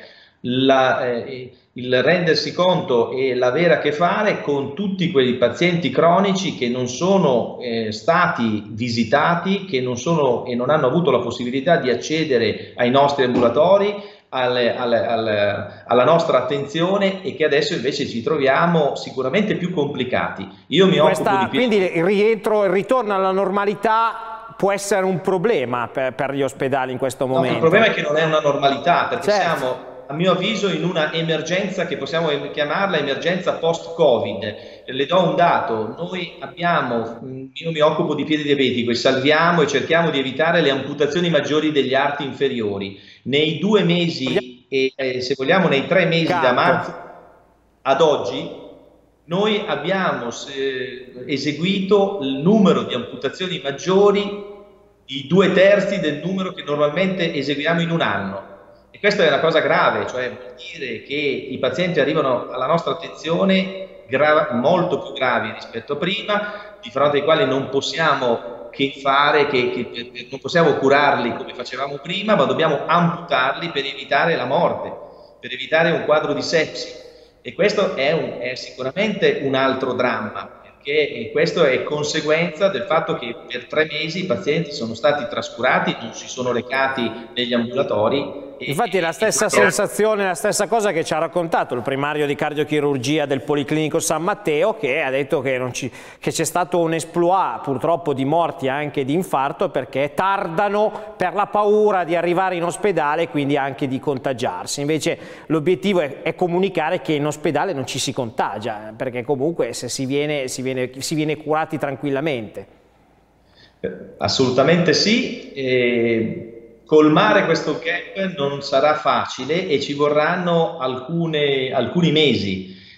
il rendersi conto e l'avere a che fare con tutti quei pazienti cronici che non sono stati visitati, che non hanno avuto la possibilità di accedere ai nostri ambulatori, alla nostra attenzione, e che adesso invece ci troviamo sicuramente più complicati. Io mi occupo di... Quindi il ritorno alla normalità può essere un problema per gli ospedali in questo momento. No, il problema è che non è una normalità, perché certo, siamo, a mio avviso, in una emergenza che possiamo chiamarla emergenza post-Covid. Le do un dato: noi io mi occupo di piede diabetico e salviamo e cerchiamo di evitare le amputazioni maggiori degli arti inferiori. Nei 2 mesi e se vogliamo nei 3 mesi da marzo ad oggi, noi abbiamo eseguito il numero di amputazioni maggiori di 2/3 del numero che normalmente eseguiamo in un anno. E questa è una cosa grave, cioè vuol dire che i pazienti arrivano alla nostra attenzione molto più gravi rispetto a prima, di fronte ai quali non possiamo non possiamo curarli come facevamo prima, ma dobbiamo amputarli per evitare la morte, per evitare un quadro di sepsi. E questo è sicuramente un altro dramma, perché questo è conseguenza del fatto che per 3 mesi i pazienti sono stati trascurati, non si sono recati negli ambulatori. Infatti è la stessa sensazione, la stessa cosa che ci ha raccontato il primario di cardiochirurgia del Policlinico San Matteo, che ha detto che c'è stato un exploit purtroppo di morti anche di infarto, perché tardano per la paura di arrivare in ospedale e quindi anche di contagiarsi. Invece l'obiettivo è comunicare che in ospedale non ci si contagia, perché comunque se si viene curati tranquillamente. Assolutamente sì. Colmare questo gap non sarà facile e ci vorranno alcuni mesi.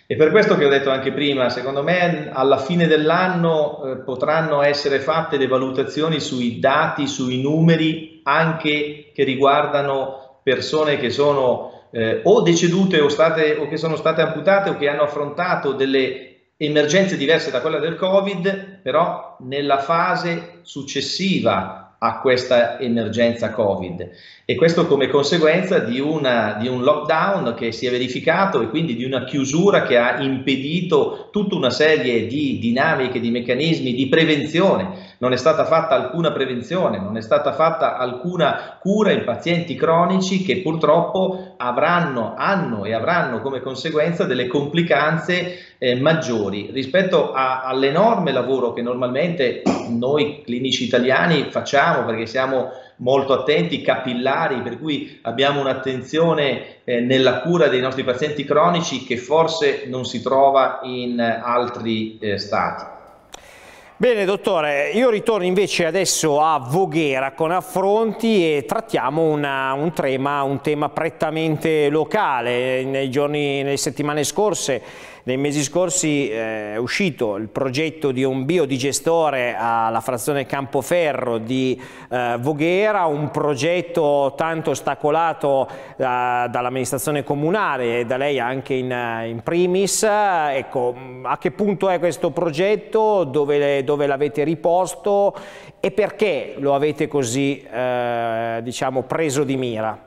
E per questo che ho detto anche prima, secondo me alla fine dell'anno potranno essere fatte le valutazioni sui dati, sui numeri, anche che riguardano persone che sono o decedute o che sono state amputate o che hanno affrontato delle emergenze diverse da quella del Covid, però nella fase successiva a questa emergenza Covid, e questo come conseguenza di un lockdown che si è verificato e quindi di una chiusura che ha impedito tutta una serie di dinamiche, di meccanismi di prevenzione. Non è stata fatta alcuna prevenzione, non è stata fatta alcuna cura in pazienti cronici che purtroppo hanno e avranno come conseguenza delle complicanze maggiori rispetto all'enorme lavoro che normalmente noi clinici italiani facciamo, perché siamo molto attenti, capillari, per cui abbiamo un'attenzione nella cura dei nostri pazienti cronici che forse non si trova in altri stati. Bene dottore, io ritorno invece adesso a Voghera con Affronti e trattiamo un tema prettamente locale. Nelle settimane scorse, nei mesi scorsi è uscito il progetto di un biodigestore alla frazione Campoferro di Voghera, un progetto tanto ostacolato dall'amministrazione comunale e da lei anche in primis. Ecco, a che punto è questo progetto, dove l'avete riposto e perché lo avete così diciamo preso di mira?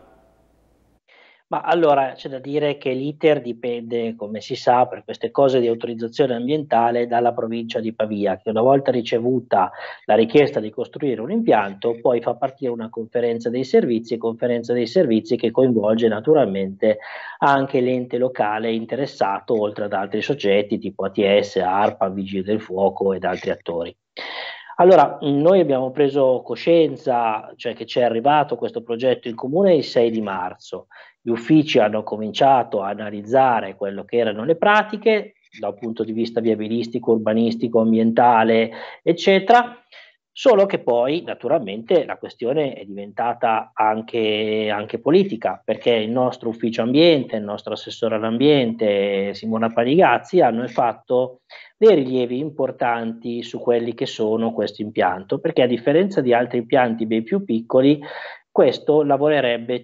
Ma allora c'è da dire che l'iter dipende, come si sa, per queste cose di autorizzazione ambientale dalla provincia di Pavia, che una volta ricevuta la richiesta di costruire un impianto, poi fa partire una conferenza dei servizi che coinvolge naturalmente anche l'ente locale interessato, oltre ad altri soggetti tipo ATS, ARPA, Vigili del Fuoco ed altri attori. Allora, noi abbiamo preso coscienza, cioè che ci è arrivato questo progetto in comune il 6 di marzo. Gli uffici hanno cominciato a analizzare quello che erano le pratiche da un punto di vista viabilistico, urbanistico, ambientale, eccetera, solo che poi naturalmente la questione è diventata anche politica, perché il nostro ufficio ambiente, il nostro assessore all'ambiente, Simona Panigazzi, hanno fatto dei rilievi importanti su quelli che sono questo impianto, perché a differenza di altri impianti ben più piccoli, questo lavorerebbe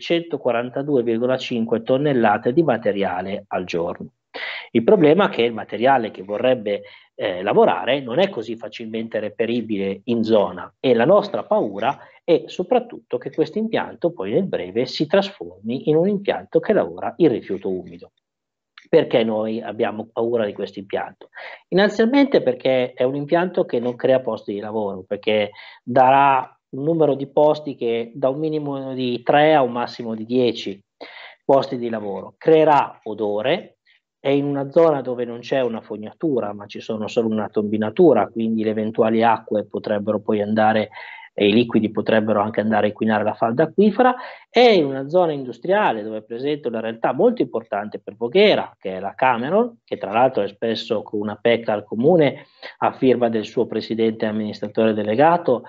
142,5 tonnellate di materiale al giorno. Il problema è che il materiale che vorrebbe lavorare non è così facilmente reperibile in zona e la nostra paura è soprattutto che questo impianto poi nel breve si trasformi in un impianto che lavora il rifiuto umido. Perché noi abbiamo paura di questo impianto? Innanzitutto perché è un impianto che non crea posti di lavoro, perché darà un numero di posti che da un minimo di 3 a un massimo di 10 posti di lavoro. Creerà odore, è in una zona dove non c'è una fognatura, ma ci sono solo una tombinatura, quindi le eventuali acque potrebbero poi andare e i liquidi potrebbero anche andare a inquinare la falda acquifera. È in una zona industriale dove è presente una realtà molto importante per Voghera, che è la Cameron, che tra l'altro è spesso con una PEC al comune a firma del suo presidente e amministratore delegato,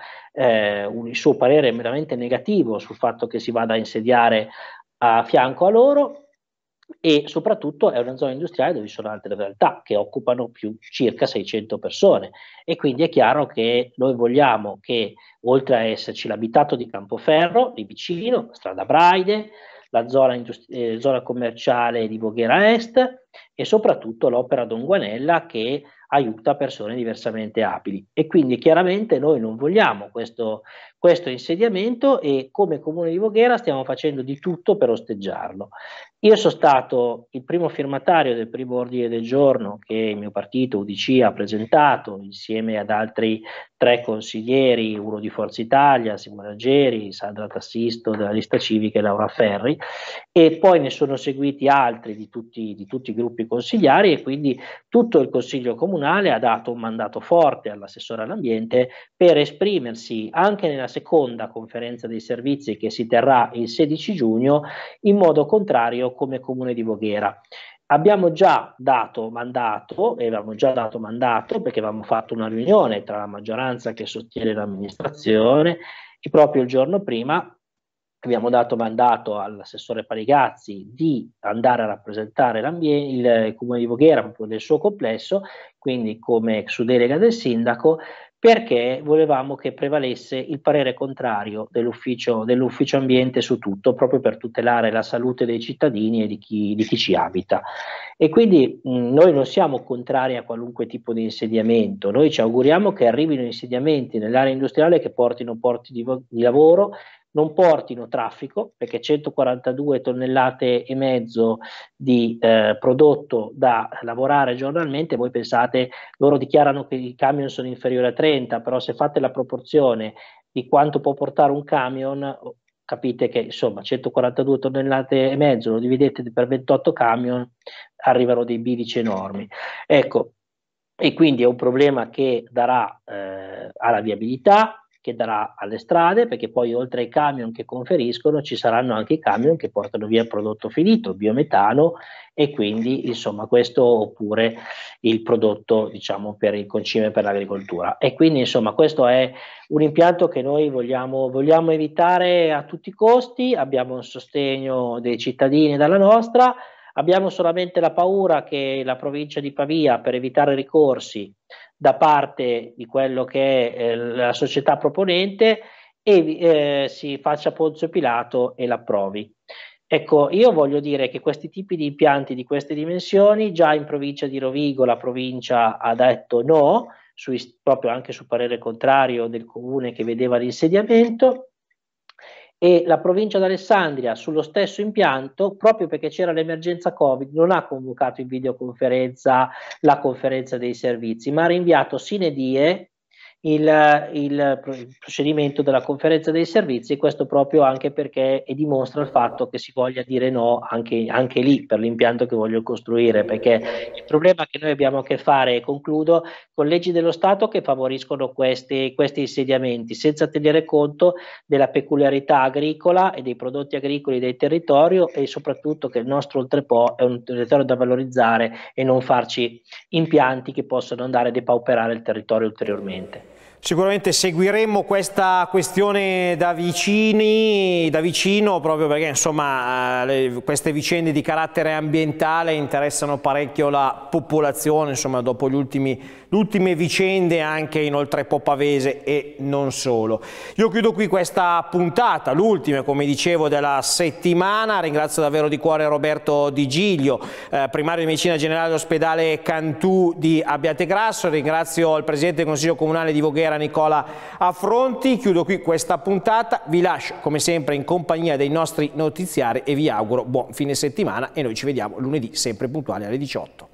il suo parere è veramente negativo sul fatto che si vada a insediare a fianco a loro. E soprattutto è una zona industriale dove ci sono altre realtà che occupano circa 600 persone e quindi è chiaro che noi vogliamo che oltre a esserci l'abitato di Campoferro, lì vicino, strada Braide, la zona commerciale di Voghera Est e soprattutto l'opera Don Guanella che aiuta persone diversamente abili e quindi chiaramente noi non vogliamo questo insediamento e come Comune di Voghera stiamo facendo di tutto per osteggiarlo. Io sono stato il primo firmatario del primo ordine del giorno che il mio partito UDC ha presentato insieme ad altri 3 consiglieri, uno di Forza Italia, Simona Aggeri, Sandra Tassisto della lista civica e Laura Ferri, e poi ne sono seguiti altri di tutti i gruppi consigliari e quindi tutto il Consiglio Comunale ha dato un mandato forte all'assessore all'ambiente per esprimersi anche nella seconda conferenza dei servizi che si terrà il 16 giugno in modo contrario come Comune di Voghera. Abbiamo già dato mandato perché avevamo fatto una riunione tra la maggioranza che sostiene l'amministrazione e proprio il giorno prima abbiamo dato mandato all'assessore Paligazzi di andare a rappresentare il Comune di Voghera proprio nel suo complesso, quindi come su delega del sindaco, perché volevamo che prevalesse il parere contrario dell'ufficio ambiente su tutto, proprio per tutelare la salute dei cittadini e di chi ci abita. E quindi noi non siamo contrari a qualunque tipo di insediamento, noi ci auguriamo che arrivino insediamenti nell'area industriale che portino posti di lavoro, non portino traffico, perché 142 tonnellate e mezzo di prodotto da lavorare giornalmente. Voi pensate, loro dichiarano che i camion sono inferiori a 30, però se fate la proporzione di quanto può portare un camion, capite che insomma 142 tonnellate e mezzo lo dividete per 28 camion, arrivano dei bilici enormi. Ecco, e quindi è un problema che darà alla viabilità, che darà alle strade, perché poi oltre ai camion che conferiscono ci saranno anche i camion che portano via il prodotto finito, il biometano, e quindi insomma questo, oppure il prodotto diciamo per il concime per l'agricoltura. E quindi insomma questo è un impianto che noi vogliamo evitare a tutti i costi. Abbiamo un sostegno dei cittadini dalla nostra. Abbiamo solamente la paura che la provincia di Pavia, per evitare ricorsi da parte di quello che è la società proponente, si faccia Ponzio Pilato e l'approvi. Ecco, io voglio dire che questi tipi di impianti di queste dimensioni, già in provincia di Rovigo la provincia ha detto no, proprio anche su parere contrario del comune che vedeva l'insediamento, e la provincia d'Alessandria sullo stesso impianto, proprio perché c'era l'emergenza Covid, non ha convocato in videoconferenza la conferenza dei servizi, ma ha rinviato sine die il procedimento della conferenza dei servizi, e questo proprio anche perché dimostra il fatto che si voglia dire no anche lì per l'impianto che voglio costruire, perché il problema che noi abbiamo a che fare, e concludo, con leggi dello Stato che favoriscono questi insediamenti senza tenere conto della peculiarità agricola e dei prodotti agricoli del territorio, e soprattutto che il nostro Oltrepo è un territorio da valorizzare e non farci impianti che possono andare a depauperare il territorio ulteriormente. Sicuramente seguiremo questa questione da vicino, proprio perché insomma queste vicende di carattere ambientale interessano parecchio la popolazione, insomma dopo le ultime vicende anche in Oltrepo Pavese e non solo. Io chiudo qui questa puntata, l'ultima come dicevo della settimana. Ringrazio davvero di cuore Roberto Di Giglio, primario di medicina generale dell'ospedale Cantù di Abbiategrasso. Ringrazio il presidente del Consiglio Comunale di Voghera Nicola Affronti. Chiudo qui questa puntata, vi lascio come sempre in compagnia dei nostri notiziari e vi auguro buon fine settimana, e noi ci vediamo lunedì sempre puntuali alle 18.